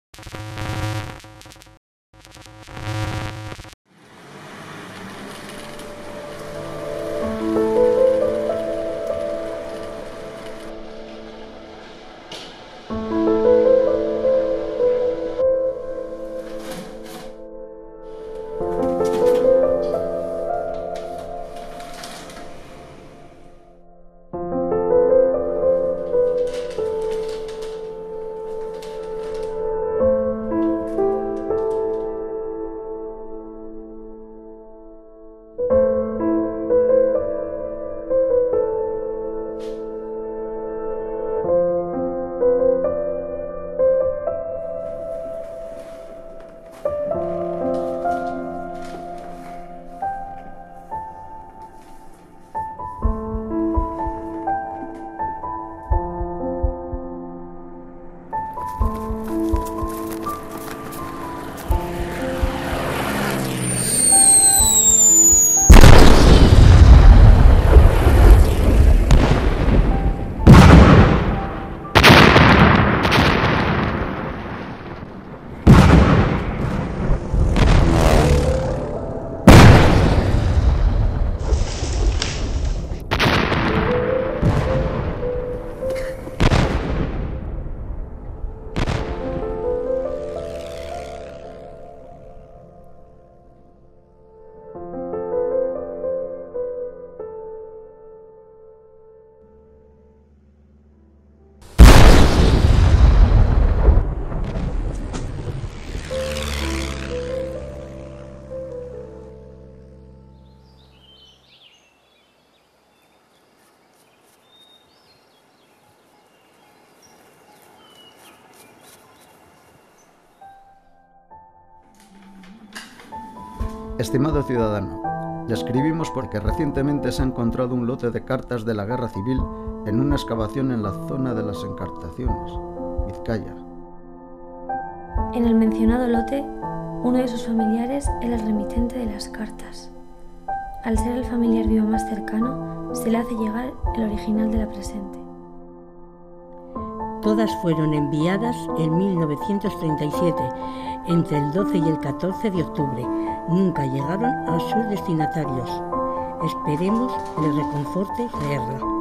Estimado ciudadano, le escribimos porque recientemente se ha encontrado un lote de cartas de la Guerra Civil en una excavación en la zona de las Encartaciones, Vizcaya. En el mencionado lote, uno de sus familiares era el remitente de las cartas. Al ser el familiar vivo más cercano, se le hace llegar el original de la presente. Todas fueron enviadas en 1937, entre el 12 y el 14 de octubre. Nunca llegaron a sus destinatarios. Esperemos que les reconforte leerla.